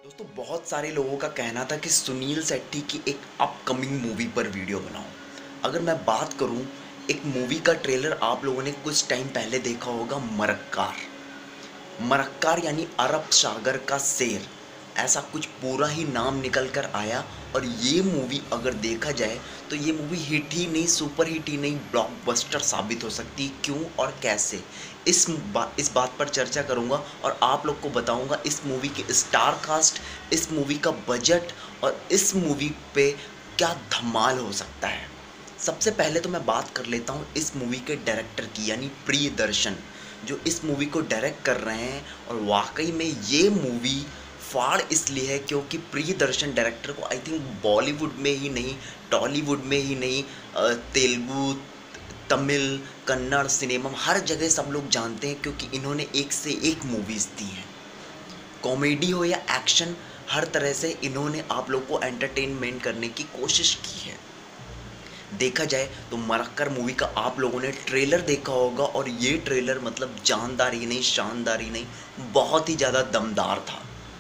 दोस्तों बहुत सारे लोगों का कहना था कि सुनील शेट्टी की एक अपकमिंग मूवी पर वीडियो बनाऊं। अगर मैं बात करूं, एक मूवी का ट्रेलर आप लोगों ने कुछ टाइम पहले देखा होगा, मरक्कार। मरक्कार यानी अरब सागर का शेर, ऐसा कुछ पूरा ही नाम निकल कर आया। और ये मूवी अगर देखा जाए तो ये मूवी हिट ही नहीं, सुपर हिट ही नहीं, ब्लॉकबस्टर साबित हो सकती। क्यों और कैसे, इस बात पर चर्चा करूंगा और आप लोग को बताऊंगा इस मूवी की स्टार कास्ट, इस मूवी का बजट और इस मूवी पे क्या धमाल हो सकता है। सबसे पहले तो मैं बात कर लेता हूँ इस मूवी के डायरेक्टर की, यानी प्रियदर्शन, जो इस मूवी को डायरेक्ट कर रहे हैं। और वाकई में ये मूवी फाड़ इसलिए है क्योंकि प्रियदर्शन डायरेक्टर को आई थिंक बॉलीवुड में ही नहीं, टॉलीवुड में ही नहीं, तेलुगु, तमिल, कन्नड़ सिनेमा हर जगह सब लोग जानते हैं, क्योंकि इन्होंने एक से एक मूवीज़ दी हैं। कॉमेडी हो या एक्शन, हर तरह से इन्होंने आप लोग को एंटरटेनमेंट करने की कोशिश की है। देखा जाए तो मरक्कर मूवी का आप लोगों ने ट्रेलर देखा होगा, और ये ट्रेलर मतलब जानदार ही नहीं, शानदार ही नहीं, बहुत ही ज़्यादा दमदार था।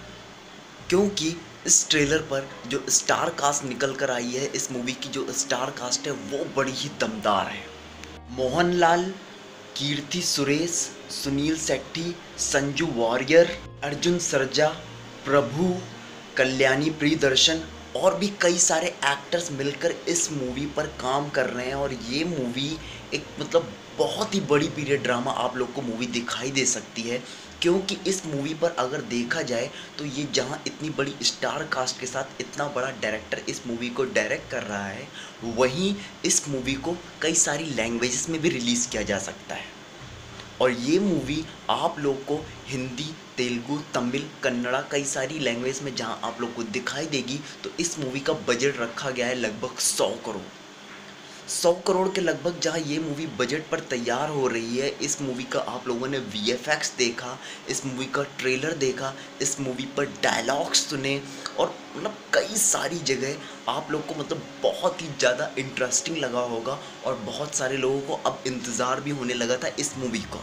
क्योंकि इस ट्रेलर पर जो स्टार कास्ट निकल कर आई है, इस मूवी की जो स्टार कास्ट है वो बड़ी ही दमदार है। मोहनलाल, कीर्ति सुरेश, सुनील शेट्टी, संजू वॉरियर, अर्जुन सरजा, प्रभु, कल्याणी प्रियदर्शन और भी कई सारे एक्टर्स मिलकर इस मूवी पर काम कर रहे हैं। और ये मूवी एक मतलब बहुत ही बड़ी पीरियड ड्रामा आप लोग को मूवी दिखाई दे सकती है। क्योंकि इस मूवी पर अगर देखा जाए तो ये जहाँ इतनी बड़ी स्टार कास्ट के साथ इतना बड़ा डायरेक्टर इस मूवी को डायरेक्ट कर रहा है, वहीं इस मूवी को कई सारी लैंग्वेजेस में भी रिलीज़ किया जा सकता है। और ये मूवी आप लोग को हिंदी, तेलुगु, तमिल, कन्नड़ा, कई सारी लैंग्वेज में जहाँ आप लोग को दिखाई देगी। तो इस मूवी का बजट रखा गया है लगभग 100 करोड़। 100 करोड़ के लगभग जहाँ ये मूवी बजट पर तैयार हो रही है, इस मूवी का आप लोगों ने वीएफएक्स देखा, इस मूवी का ट्रेलर देखा, इस मूवी पर डायलॉग्स सुने, और मतलब कई सारी जगह आप लोग को मतलब बहुत ही ज़्यादा इंटरेस्टिंग लगा होगा। और बहुत सारे लोगों को अब इंतज़ार भी होने लगा था इस मूवी का।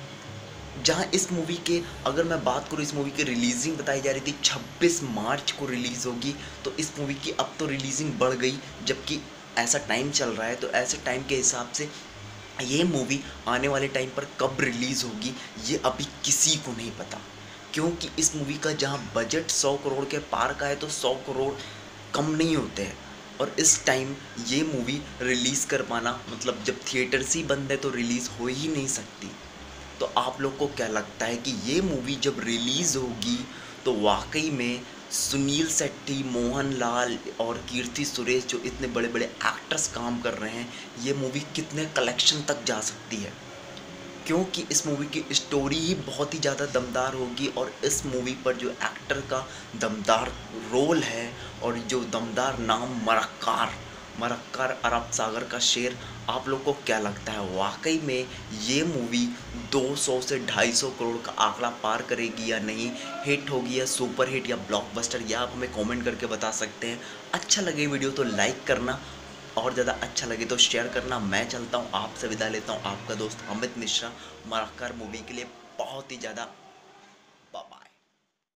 जहाँ इस मूवी के अगर मैं बात करूँ, इस मूवी की रिलीजिंग बताई जा रही थी 26 मार्च को रिलीज़ होगी। तो इस मूवी की अब तो रिलीजिंग बढ़ गई, जबकि ऐसा टाइम चल रहा है, तो ऐसे टाइम के हिसाब से ये मूवी आने वाले टाइम पर कब रिलीज़ होगी ये अभी किसी को नहीं पता। क्योंकि इस मूवी का जहाँ बजट 100 करोड़ के पार का है, तो 100 करोड़ कम नहीं होते हैं। और इस टाइम ये मूवी रिलीज़ कर पाना मतलब जब थिएटर्स ही बंद है तो रिलीज़ हो ही नहीं सकती। तो आप लोग को क्या लगता है कि ये मूवी जब रिलीज़ होगी तो वाकई में सुनील शेट्टी, मोहनलाल और कीर्ति सुरेश, जो इतने बड़े बड़े एक्टर्स काम कर रहे हैं, ये मूवी कितने कलेक्शन तक जा सकती है? क्योंकि इस मूवी की स्टोरी ही बहुत ही ज़्यादा दमदार होगी, और इस मूवी पर जो एक्टर का दमदार रोल है और जो दमदार नाम मरक्कार, मरक्कार अरब सागर का शेर, आप लोग को क्या लगता है वाकई में ये मूवी 200 से 250 करोड़ का आंकड़ा पार करेगी या नहीं? हिट होगी या सुपर हिट या ब्लॉकबस्टर, या आप हमें कमेंट करके बता सकते हैं। अच्छा लगे वीडियो तो लाइक करना, और ज़्यादा अच्छा लगे तो शेयर करना। मैं चलता हूँ, आपसे विदा लेता हूँ, आपका दोस्त अमित मिश्रा, मरक्कार मूवी के लिए बहुत ही ज़्यादा। बाय।